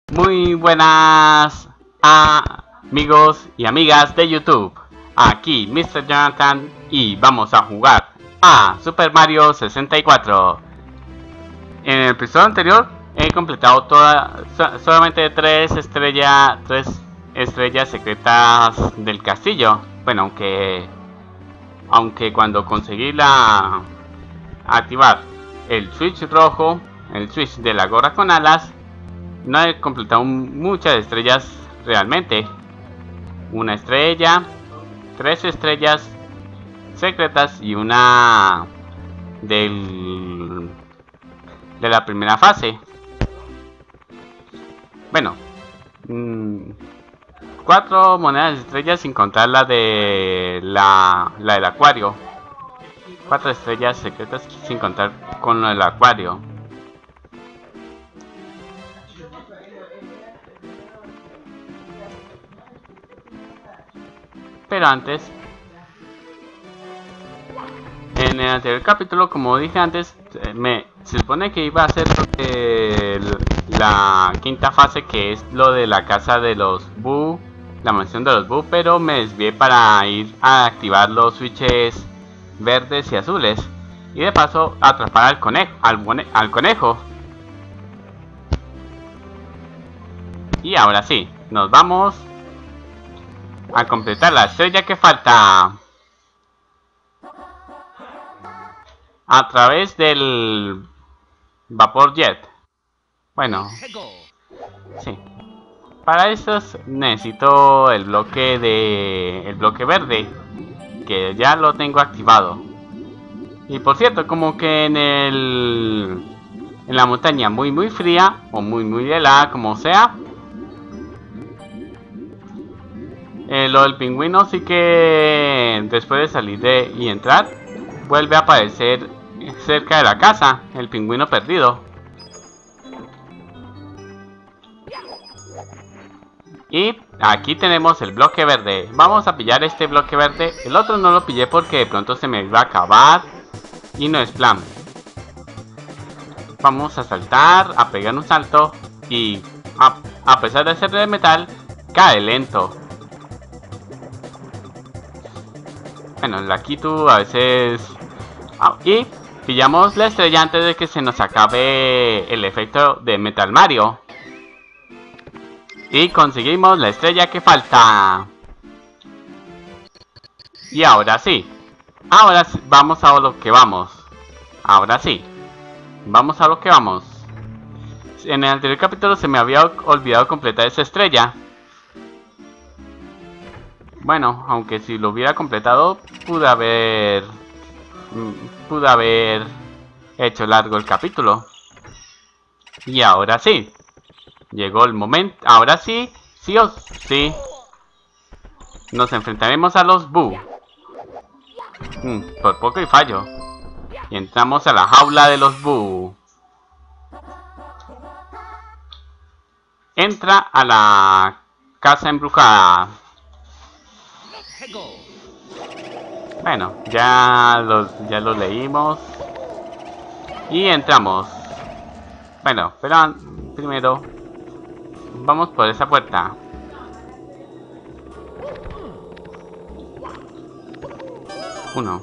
Muy buenas amigos y amigas de YouTube. Aquí Mr. Jonathan y vamos a jugar a Super Mario 64. En el episodio anterior he completado solamente tres estrellas secretas del castillo. Bueno, aunque cuando conseguí activar el switch rojo, el switch de la gorra con alas, no he completado muchas estrellas realmente. Una estrella, 3 estrellas secretas y una de la primera fase. Bueno, 4 monedas de estrellas sin contar la del acuario. 4 estrellas secretas sin contar con lo del acuario. Pero antes, en el anterior capítulo, como dije antes, se supone que iba a ser la quinta fase, que es lo de la casa de los Boo, la mansión de los Boo, pero me desvié para ir a activar los switches verdes y azules y de paso atrapar al conejo. Y ahora sí, nos vamos a completar la estrella que falta a través del vapor jet. Bueno, sí. Para eso necesito el bloque verde, que ya lo tengo activado. Y por cierto, como que en la montaña muy fría o muy helada, como sea, lo del pingüino sí que después de salir y entrar vuelve a aparecer cerca de la casa, el pingüino perdido. Y aquí tenemos el bloque verde. Vamos a pillar este bloque verde. El otro no lo pillé porque de pronto se me iba a acabar y no es plan. Vamos a saltar, a pegar un salto y a pesar de ser de metal, cae lento. Bueno, la Kitu a veces... y pillamos la estrella antes de que se nos acabe el efecto de Metal Mario. Y conseguimos la estrella que falta. Y ahora sí. Ahora vamos a lo que vamos. Ahora sí. Vamos a lo que vamos. En el anterior capítulo se me había olvidado completar esa estrella. Bueno, aunque si lo hubiera completado, pude haber hecho largo el capítulo. Y ahora sí. Llegó el momento. Ahora sí, sí o sí. Nos enfrentaremos a los Boo. Por poco y fallo. Y entramos a la jaula de los Boo. Entra a la casa embrujada. Bueno, ya lo leímos. Y entramos. Bueno, pero primero vamos por esa puerta. Uno.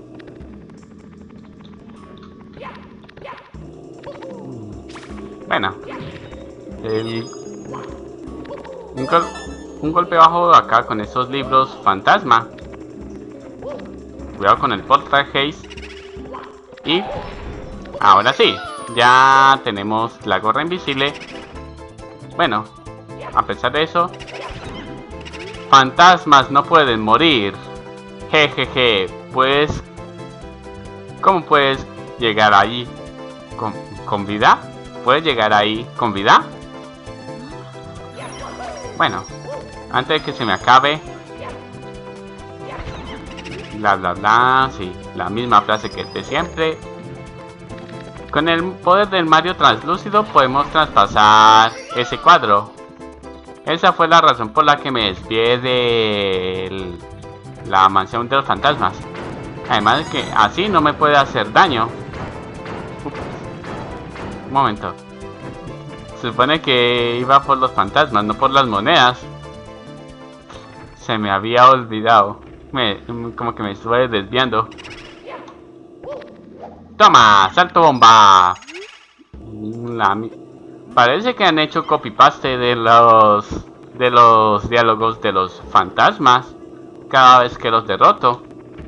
Bueno. Un golpe bajo acá con esos libros fantasma. Cuidado con el poltergeist. Y ahora sí, ya tenemos la gorra invisible. Bueno, a pesar de eso, fantasmas no pueden morir. Jejeje, pues, ¿cómo puedes llegar ahí con vida? ¿Puedes llegar ahí con vida? Bueno, antes de que se me acabe. Bla bla bla, sí, la misma frase que de siempre. Con el poder del Mario translúcido podemos traspasar ese cuadro. Esa fue la razón por la que me desvié de la mansión de los fantasmas. Además de que así no me puede hacer daño. Un momento. Se supone que iba por los fantasmas, no por las monedas. Se me había olvidado. Como que me estuve desviando. ¡Toma! ¡Salto bomba! Parece que han hecho copy-paste de los diálogos de los fantasmas cada vez que los derroto.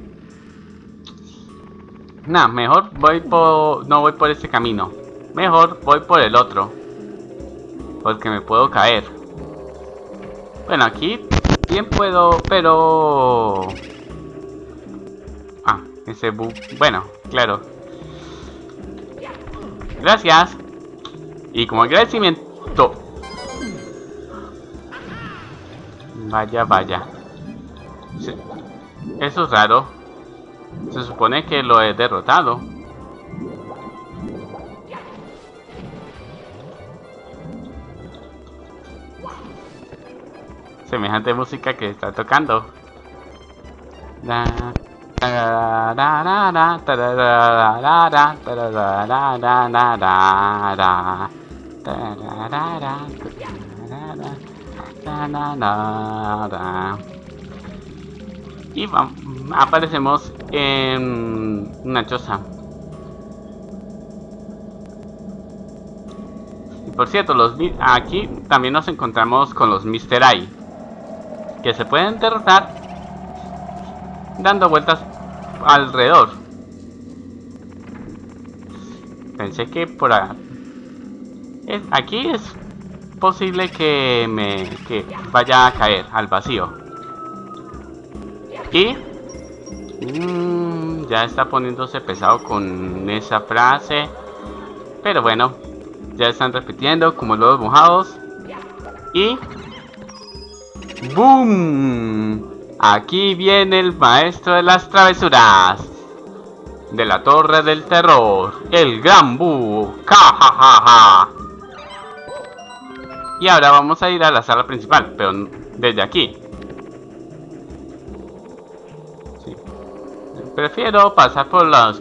Nah, mejor no voy por este camino. Mejor voy por el otro. Porque me puedo caer. Bueno, aquí bien puedo, pero... Ah, ese bug... Bueno, claro. Gracias. Y como agradecimiento... Vaya, vaya. Eso es raro. Se supone que lo he derrotado. Semejante música que está tocando. Y aparecemos en una choza. Y por cierto, aquí también nos encontramos con los Mr. Eye, que se pueden derrotar dando vueltas alrededor. Pensé que por aquí es posible que vaya a caer al vacío. Y ya está poniéndose pesado con esa frase. Pero bueno, ya están repitiendo como los mojados. Y ¡boom! Aquí viene el maestro de las travesuras de la Torre del Terror, el Gran Boo. ¡Ja, ja, ja, ja! Y ahora vamos a ir a la sala principal, pero desde aquí. Sí. Prefiero pasar por las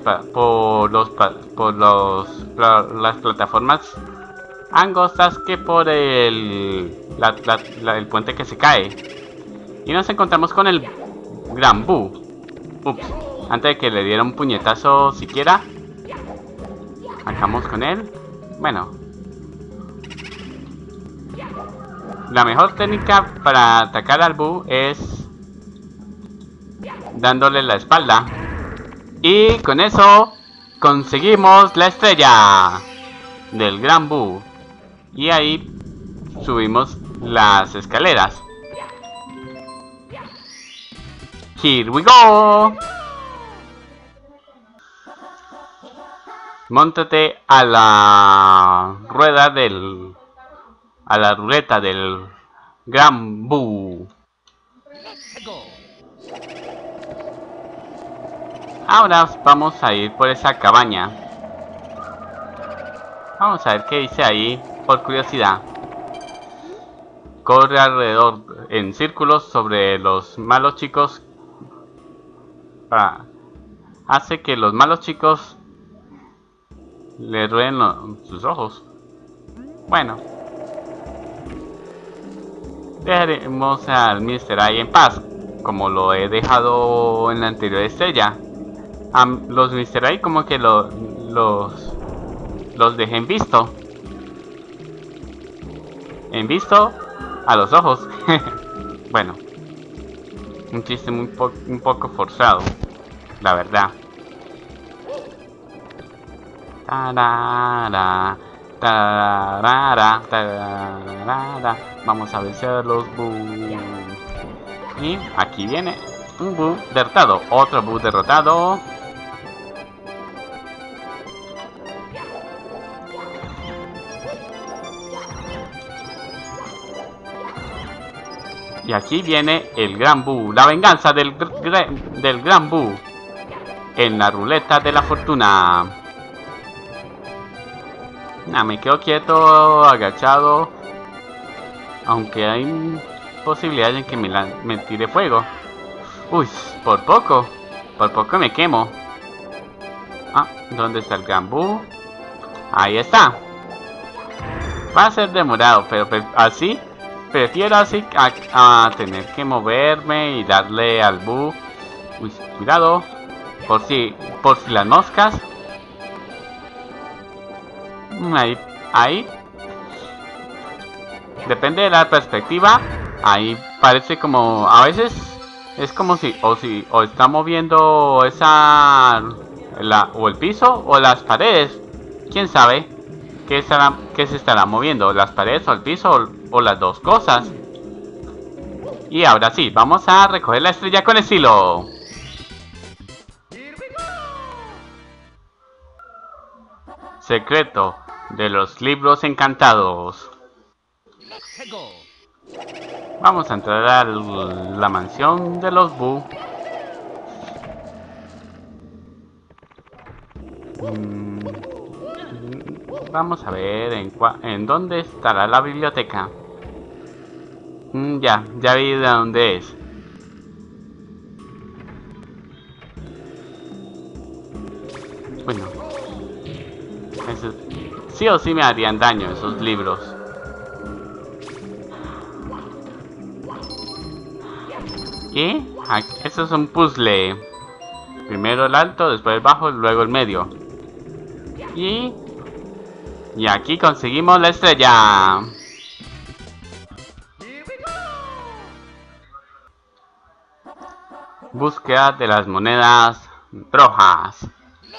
plataformas angostas que por el puente que se cae. Y nos encontramos con el Gran Boo. Ups, antes de que le diera un puñetazo siquiera. Acabamos con él. Bueno, la mejor técnica para atacar al Boo es dándole la espalda. Y con eso conseguimos la estrella del Gran Boo. Y ahí subimos las escaleras. Here we go. Móntate a la rueda a la ruleta del Gran Boo. Ahora vamos a ir por esa cabaña. Vamos a ver qué dice ahí, por curiosidad. Corre alrededor en círculos sobre los malos chicos. Hace que los malos chicos le rueden sus ojos. Bueno, dejaremos al Mr. Eye en paz, como lo he dejado en la anterior estrella. Los Mr. Eye como que los dejé en visto. En visto a los ojos. Bueno, un chiste un poco forzado, la verdad. Vamos a vencerlos. Y aquí viene un Boo derrotado. Otro Boo derrotado. Y aquí viene el Gran Boo. La venganza del Gran Boo. En la ruleta de la fortuna. Me quedo quieto, agachado. Aunque hay posibilidades de que me tire fuego. Uy, por poco me quemo. ¿Dónde está el Gran Boo? Ahí está. Va a ser demorado, pero así prefiero así a tener que moverme y darle al bu. Uy, cuidado, por si las moscas. Ahí depende de la perspectiva. Ahí parece como a veces es como si o está moviendo esa o el piso o las paredes. Quién sabe qué se estará moviendo, las paredes o el piso o las dos cosas. Y ahora sí, vamos a recoger la estrella con estilo. Secreto de los libros encantados. Vamos a entrar a la mansión de los Bu. Vamos a ver en dónde estará la biblioteca. Ya vi de dónde es. Bueno, sí o sí me harían daño esos libros. Y eso es un puzzle. Primero el alto, después el bajo, luego el medio. Y aquí conseguimos la estrella. Búsqueda de las monedas rojas.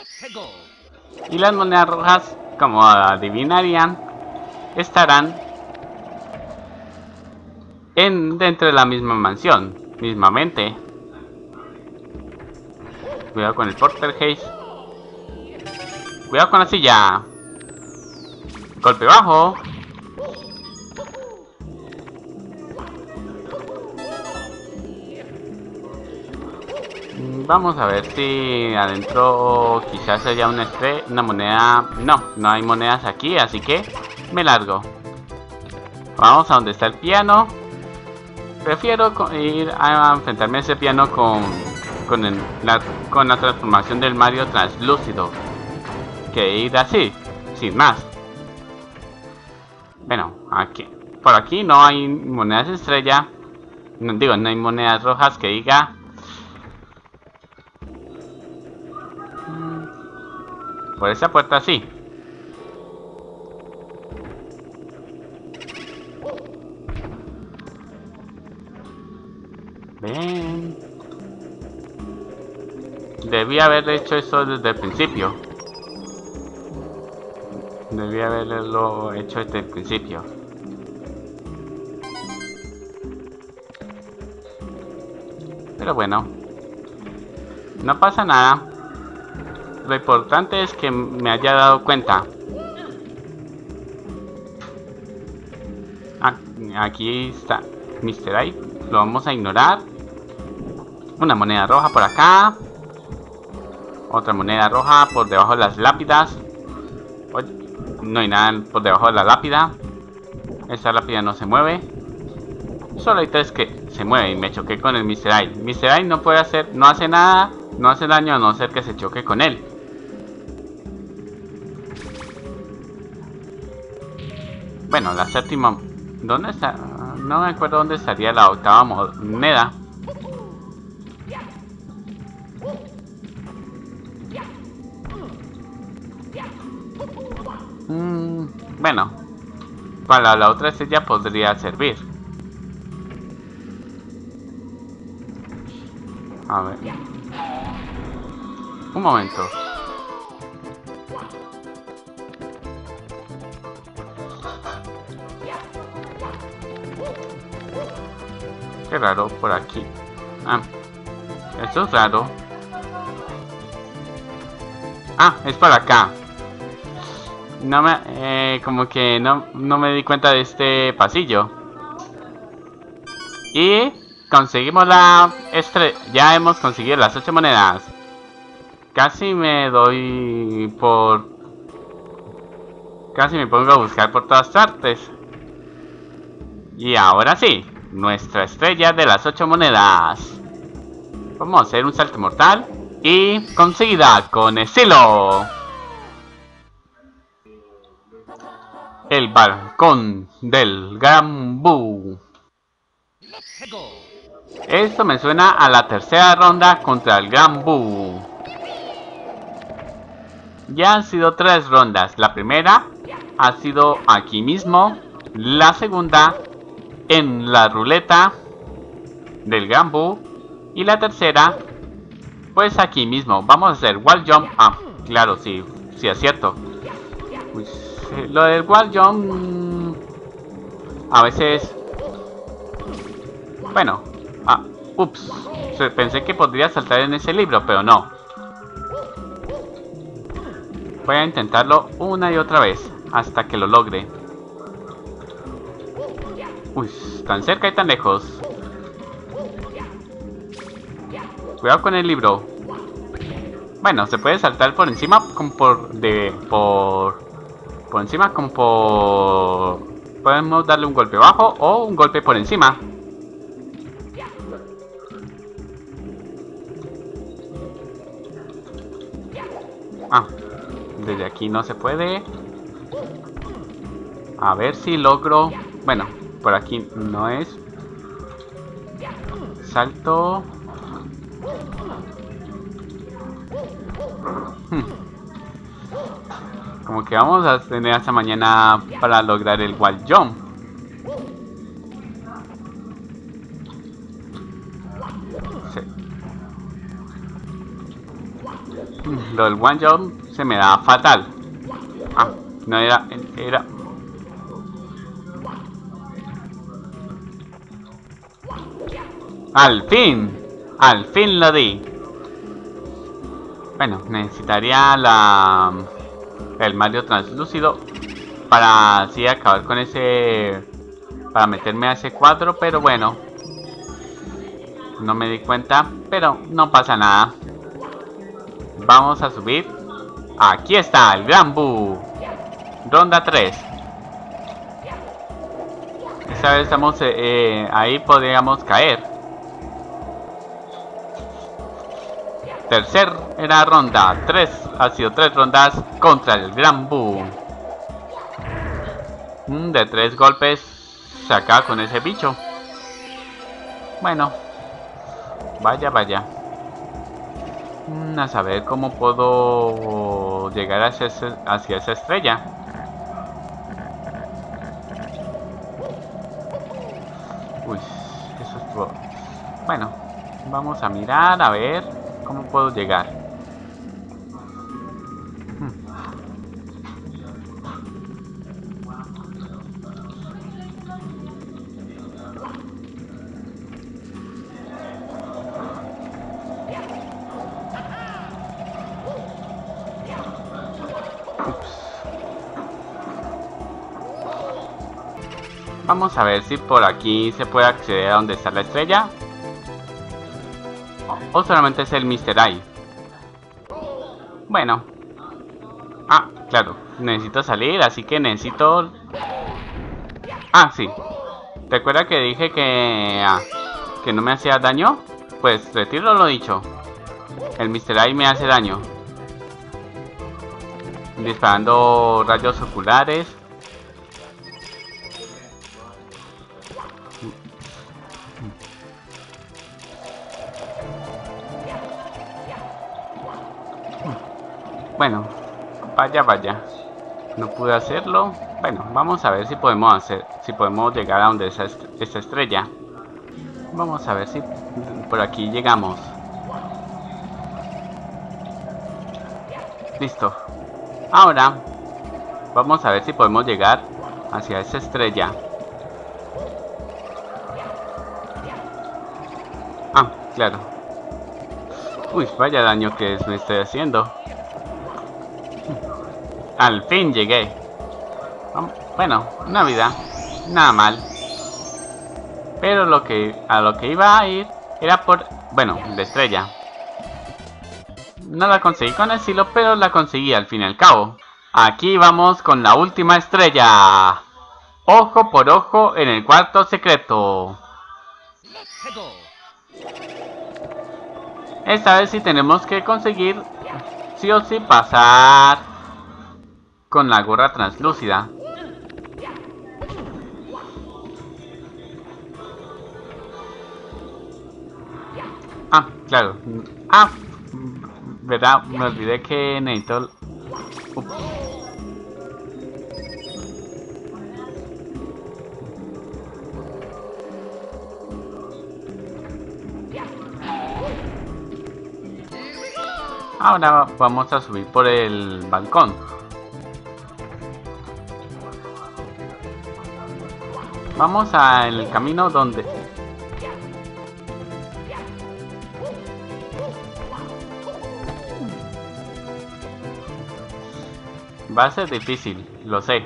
Y las monedas rojas, como adivinarían, estarán dentro de la misma mansión, mismamente. Cuidado con el Poltergeist. Cuidado con la silla. Golpe bajo. Vamos a ver si adentro quizás haya una moneda. No hay monedas aquí, así que me largo. Vamos a donde está el piano. Prefiero ir a enfrentarme a ese piano con la transformación del Mario translúcido que ir así, sin más. Bueno, por aquí no hay monedas estrella. No hay monedas rojas que diga. Por esa puerta sí. Ven. Debí haber hecho eso desde el principio. Debí haberlo hecho desde el principio. Pero bueno, no pasa nada. Lo importante es que me haya dado cuenta. Aquí está Mr. Eye. Lo vamos a ignorar. Una moneda roja por acá. Otra moneda roja por debajo de las lápidas. Oye, no hay nada por debajo de la lápida. Esta lápida no se mueve. Solo hay tres que se mueven y me choqué con el Mr. Eye. Mr. Eye no hace nada, no hace daño a no ser que se choque con él. Bueno, la séptima... ¿Dónde está? No me acuerdo dónde estaría la octava moneda. Bueno, para la otra estrella podría servir. A ver. Un momento. Qué raro por aquí. Esto es raro. Es para acá. Como que no me di cuenta de este pasillo. Y conseguimos la estrella. Ya hemos conseguido las 8 monedas. Casi me pongo a buscar por todas partes. Y ahora sí, nuestra estrella de las 8 monedas. Vamos a hacer un salto mortal y conseguida con estilo. el balcón del Gran Boo. Esto me suena a la tercera ronda contra el Gran Boo. Ya han sido 3 rondas. La primera ha sido aquí mismo. La segunda en la ruleta del Gran Boo. Y la tercera, pues aquí mismo. Vamos a hacer wall jump. Ah, claro, sí, sí acierto. Pues, lo del wall jump a veces... Bueno, ups. Pensé que podría saltar en ese libro, pero no. Voy a intentarlo una y otra vez hasta que lo logre. Uy, tan cerca y tan lejos. Cuidado con el libro. Bueno, se puede saltar por encima como por encima como por... Podemos darle un golpe bajo o un golpe por encima. Desde aquí no se puede. A ver si logro... Bueno, por aquí no es. Salto. Como que vamos a tener hasta mañana para lograr el wall jump. Sí. Lo del wall jump se me da fatal. No era... ¡Al fin! ¡Al fin lo di! Bueno, necesitaría el Mario translúcido para así acabar con ese... Para meterme a ese cuadro, pero bueno. No me di cuenta, pero no pasa nada. Vamos a subir. Aquí está el Gran Boo. Ronda 3. Esta vez estamos ahí, podríamos caer. Tercera ronda. Ha sido 3 rondas contra el Gran Boo. De 3 golpes se acaba con ese bicho. Bueno. Vaya, vaya. A saber cómo puedo llegar hacia esa estrella. Uy, eso estuvo... Bueno, vamos a mirar a ver cómo puedo llegar. Vamos a ver si por aquí se puede acceder a donde está la estrella. O solamente es el Mr. Eye. Bueno. Claro. Necesito salir, así que necesito... sí. ¿Recuerda que dije que no me hacía daño? Pues retiro lo dicho. El Mr. Eye me hace daño. Disparando rayos oculares. Bueno, vaya, vaya. No pude hacerlo. Bueno, vamos a ver si podemos llegar a donde está esta estrella. Vamos a ver si por aquí llegamos. Listo. Ahora vamos a ver si podemos llegar hacia esa estrella. Claro. Uy, vaya daño que me estoy haciendo. Al fin llegué. Bueno, una vida. Nada mal. Pero a lo que iba a ir era por... Bueno, la estrella. No la conseguí con el silo, pero la conseguí al fin y al cabo. Aquí vamos con la última estrella. Ojo por ojo en el cuarto secreto. Esta vez sí tenemos que conseguir sí o sí pasar con la gorra translúcida. Ah, claro. Ah, verdad, me olvidé que necesito... Ups. Ahora vamos a subir por el balcón. Vamos al camino donde... Va a ser difícil, lo sé.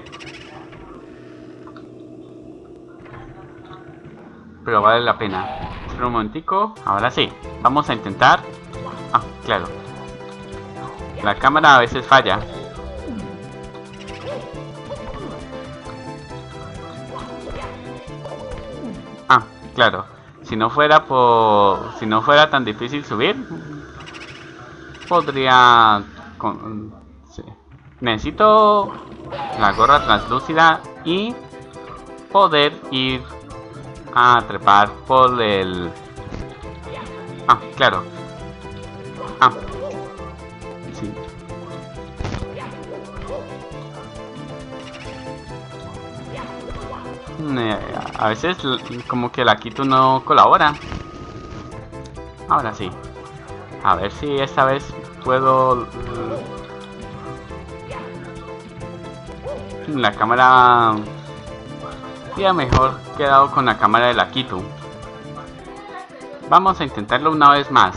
Pero vale la pena. Espera un momentico. Ahora sí, vamos a intentar... Ah, claro. La cámara a veces falla. Ah, claro. Si no fuera tan difícil subir, podría... Sí. Necesito la gorra translúcida y poder ir a trepar por el... Ah, claro. Ah. Sí. A veces como que la Kitu no colabora. Ahora sí. A ver si esta vez puedo... La cámara... Sería mejor quedado con la cámara de la Kitu. Vamos a intentarlo una vez más.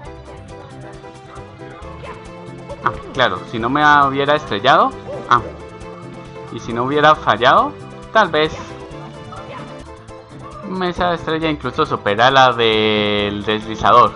Ah, claro, si no me hubiera estrellado. Ah, y si no hubiera fallado, tal vez esa estrella incluso supera la del deslizador.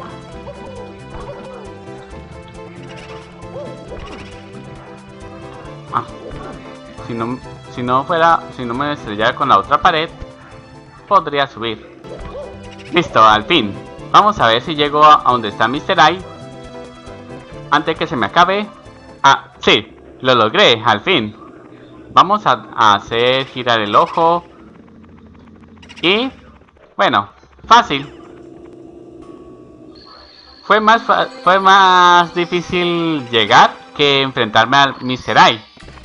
Ah, si no me estrellara con la otra pared, podría subir. Listo, al fin. Vamos a ver si llego a donde está Mr. Eye antes que se me acabe. Ah, sí, lo logré, al fin. Vamos a hacer girar el ojo. Y, bueno, fácil. Fue más difícil llegar que enfrentarme al Mr. Eye.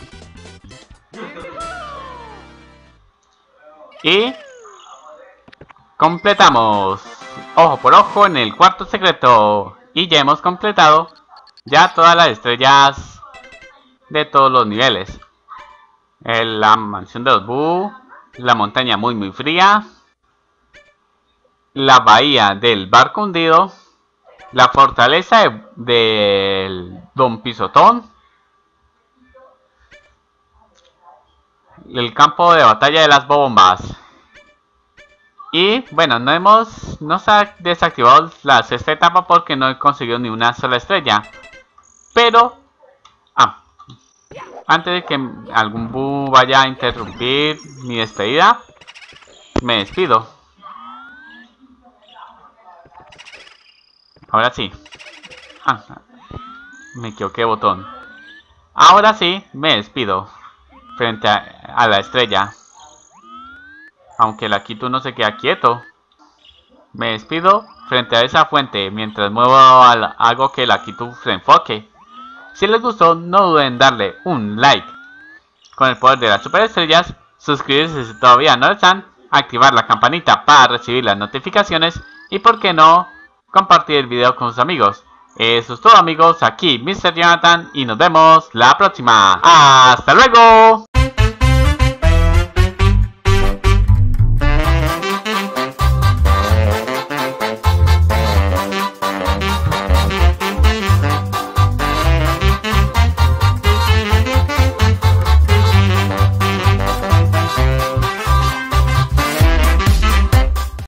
Y completamos ojo por ojo en el cuarto secreto. Y ya hemos completado ya todas las estrellas de todos los niveles. La mansión de los Boo, la montaña muy fría, la bahía del barco hundido, la fortaleza del Don Pisotón, el campo de batalla de las bombas. Y bueno, no se ha desactivado la sexta etapa porque no he conseguido ni una sola estrella. Pero antes de que algún Boo vaya a interrumpir mi despedida, me despido. Ahora sí. Me equivoqué de botón. Ahora sí, me despido frente a la estrella. Aunque la Kitu no se queda quieto. Me despido frente a esa fuente mientras muevo algo que la Kitu se enfoque. Si les gustó, no duden en darle un like. Con el poder de las superestrellas, suscribirse si todavía no lo están, activar la campanita para recibir las notificaciones y, por qué no, compartir el video con sus amigos. Eso es todo, amigos, aquí Mr. Jonathan y nos vemos la próxima. ¡Hasta luego!